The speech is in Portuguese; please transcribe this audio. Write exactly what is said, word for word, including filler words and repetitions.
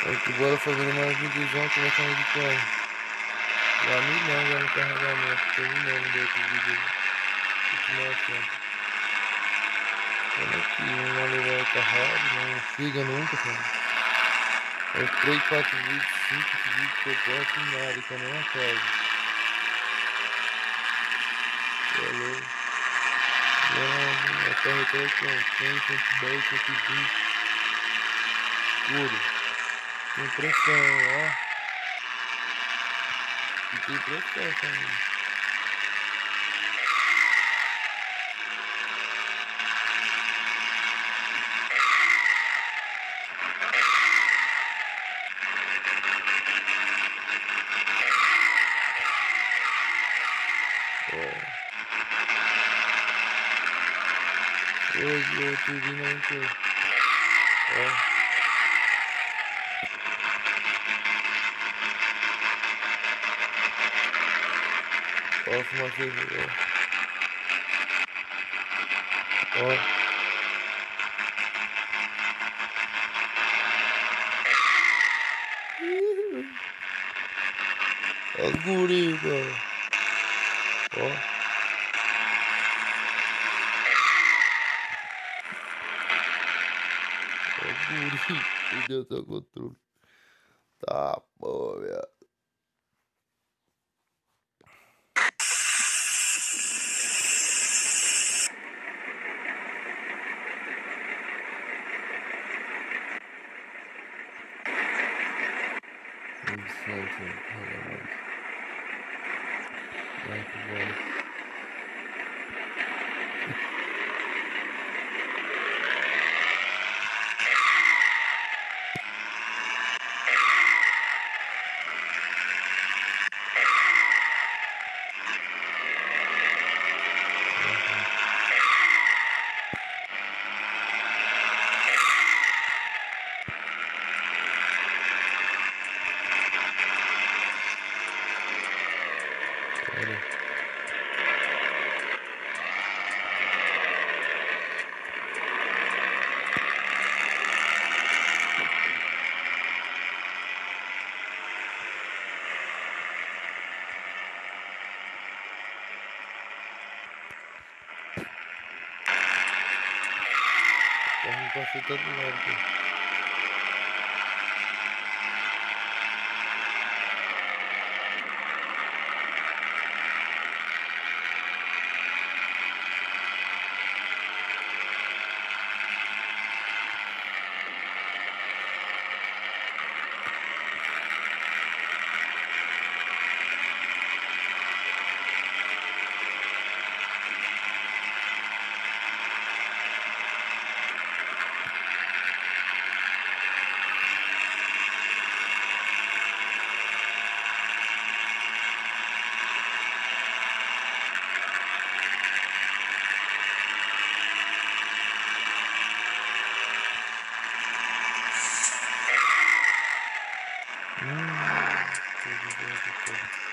Aqui, bora fazer mais um videozão começando de como? Já milhão já no carregamento, terminando desse vídeo de continuação. Olha aqui, uma levada tá rápido, não chega nunca, cara. É três, quatro vídeos, cinco vídeos que eu posto e nada, que eu nem acaso. Valeu. A torre até com cem, cento e dez, cento e vinte. Escuro. Tem pressão, ó. E tem pressão também. Hoje eu tô vindo aqui. Ó. Ó, fumaça, ó. Ó. Ó, guri, cara. Ó. Guri, perdeu seu controle. Tá, pô, velho. Interessante, realmente. Vai que bom. Olha. Vamos passar todo lado aqui. Hum, tudo bem, tudo bem.